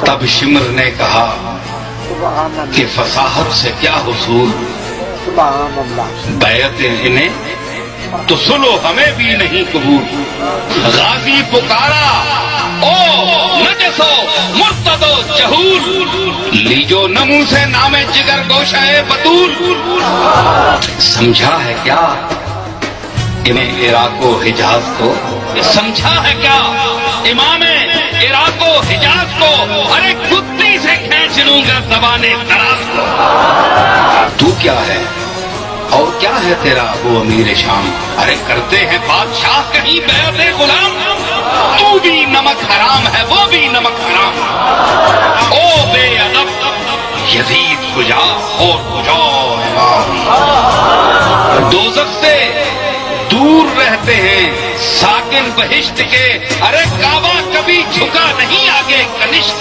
تب شمر نے کہا کہ فصاحت سے کیا حصول، بیعتیں انہیں تو سلو ہمیں بھی نہیں قبول۔ غازی پکارا او نجسو مرتدو جہول، لیجو نمو سے نام جگر گوشہ بطول۔ سمجھا ہے کیا انہیں عراق و حجاز کو، سمجھا ہے کیا امام عراق و حجاز کو، ارے کتی سے کھینچ لوں گا زبان دراز کو۔ تو کیا ہے اور کیا ہے تیرا ابو امیر شام، ارے کرتے ہیں بادشاہ کہیں بیعت غلام۔ تو بھی نمک حرام ہے وہ بھی نمک حرام، او بے ادب یزید کجا اور کجا امام۔ دوزخ سے دور رہتے ہیں ساکن بہشت کے، ارے کعبہ کبھی جھکا نہیں آگے کنشت